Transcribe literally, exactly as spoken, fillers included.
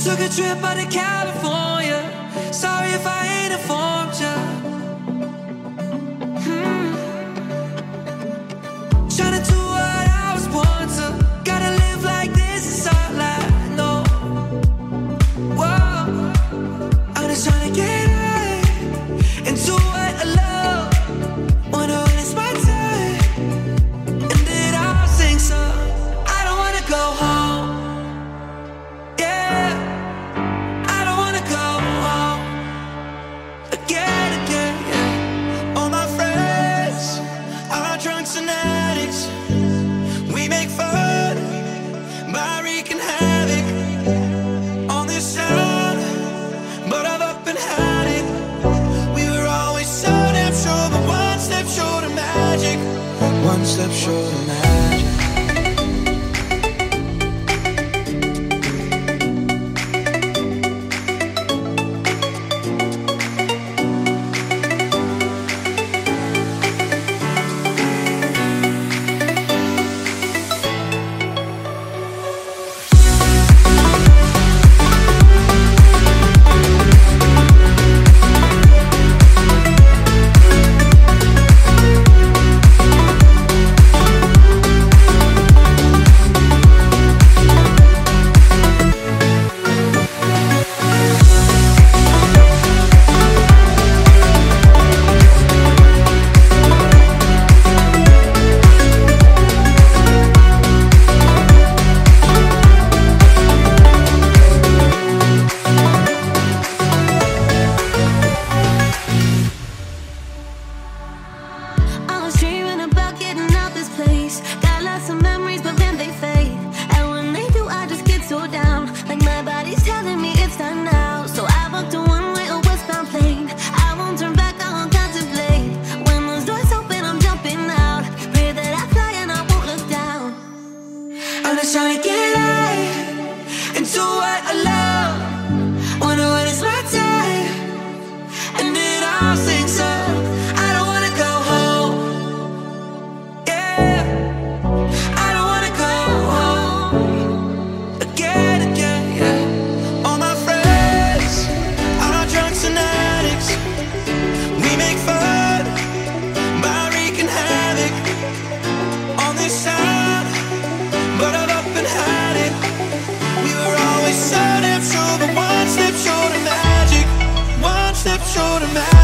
took a trip out to California. Sorry if I ain't informed ya. hmm. Tryna do what I was born to. Gotta live like this is all I know. Whoa, I'm just tryna get high and do what I love. Wonder when it's my time, and it all sinks up. I don't wanna go home. Yeah, I don't wanna go home again, again, yeah. All my friends are drunks and addicts. We make fun by wreaking havoc on this sound, but I've up and had it. We were always so damn sure, but one step short of magic. One step short of magic. I'm just trying to get high and do what I love. Wonder when it's my time, and it all sinks up. I don't wanna go home. Yeah, I don't wanna go home again, again, yeah. All my friends are drunks and addicts. We make fun by wreaking havoc on this sound, but I've up and had it. We were always so damn sure, but one step short of magic. One step short of magic.